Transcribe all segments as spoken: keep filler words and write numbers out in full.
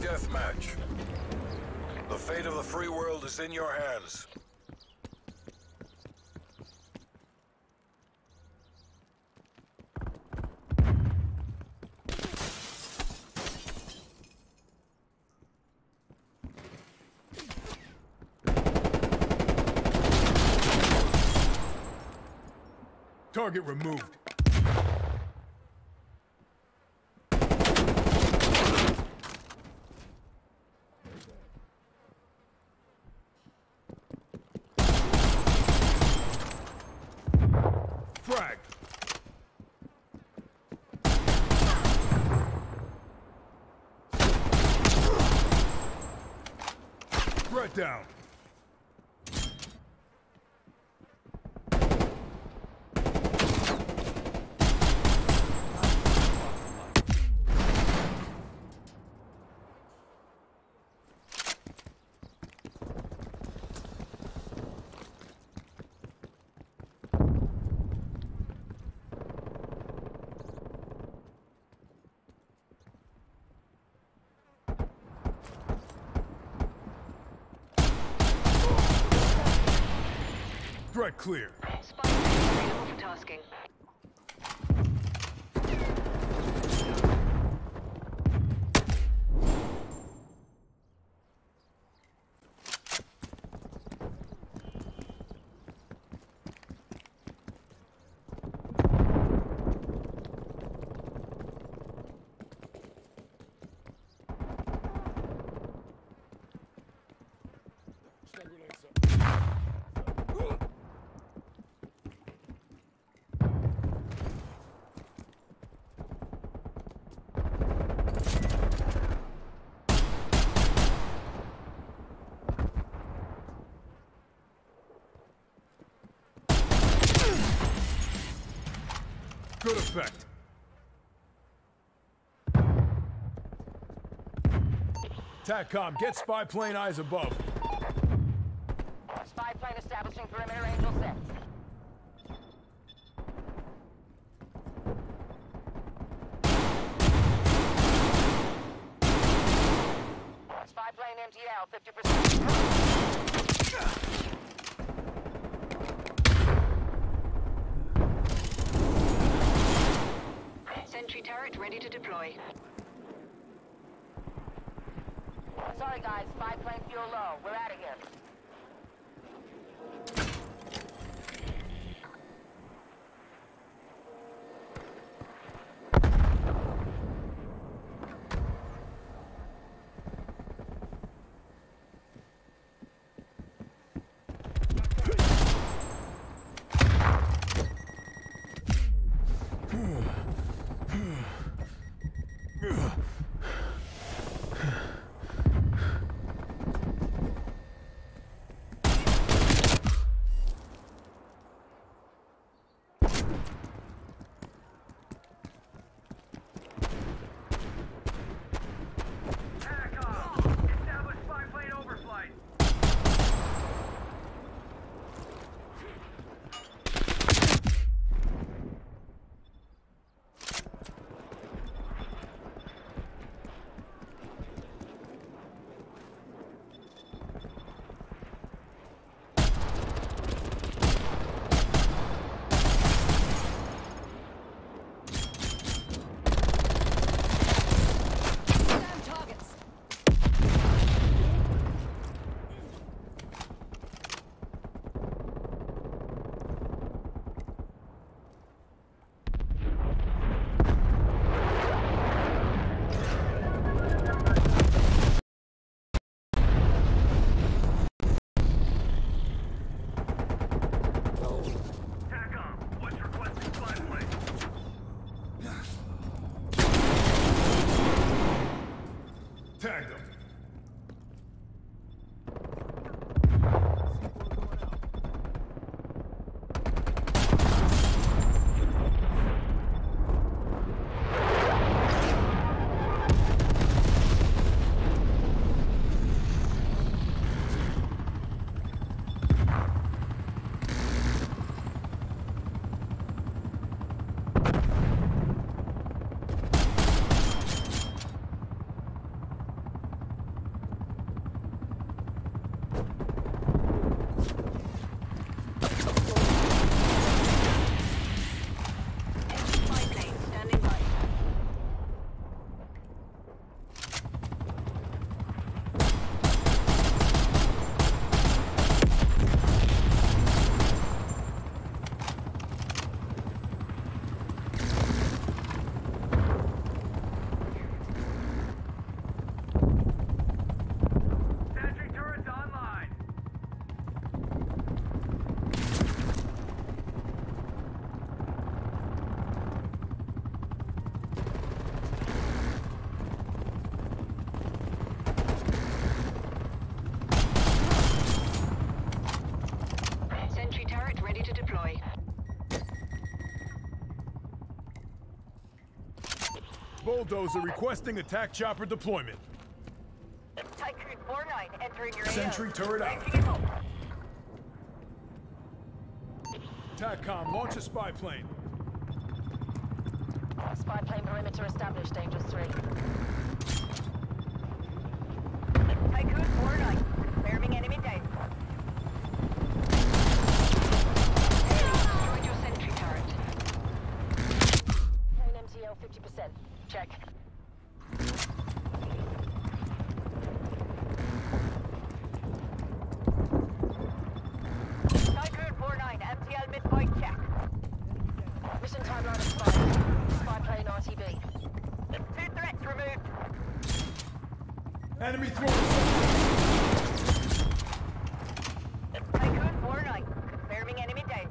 deathmatch. The fate of the free world is in your hands. Target removed. Frag. Threat down. Threat clear. Spy available for tasking. Good effect. TACCOM, get spy plane eyes above. Spy plane establishing perimeter, Angel six. Spy plane M T L, fifty percent. Sentry turret ready to deploy. Sorry guys, spy plane fuel low. We're out of here. Tagged them. Bulldozer requesting attack chopper deployment. Tycoon four nine entering your Sentry turret out. A O. TACCOM, launch a spy plane. Spy plane perimeter established, Dangerous three. Tycoon four nine, confirming enemy down. Destroyed your sentry turret. Plane M T L fifty percent. Check. Tycoon four nine, M T L midpoint check. Mission timeline expired. Spy plane R T B. Two threats removed. Enemy throwing. Tycoon four nine, confirming enemy down.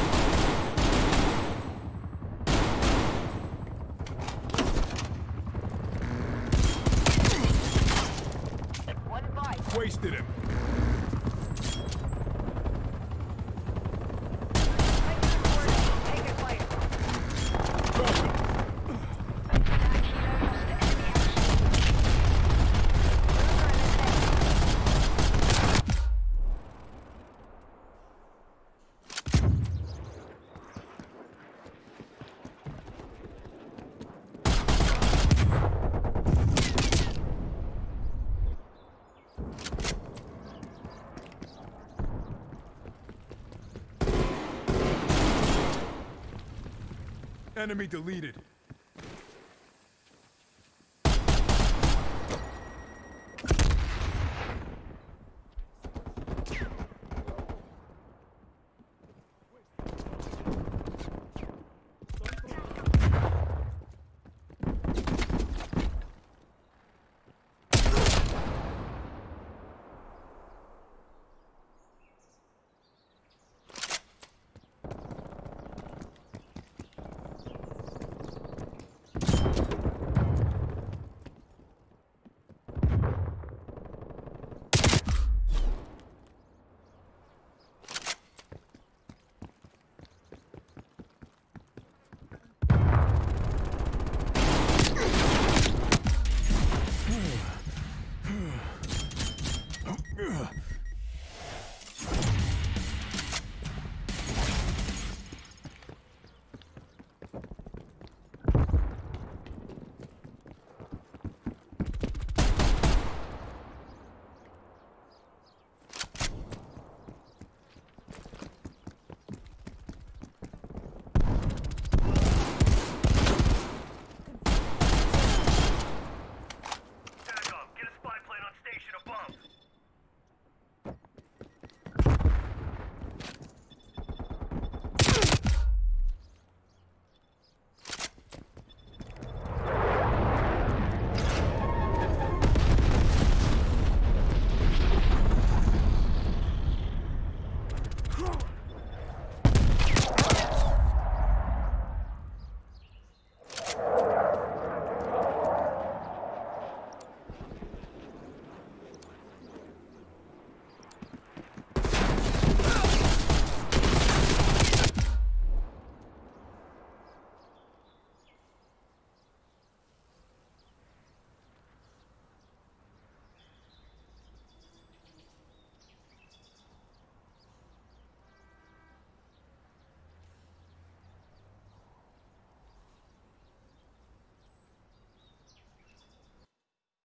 One five. Wasted him. Tycoon four nine, taking fire. Drop him. Enemy deleted.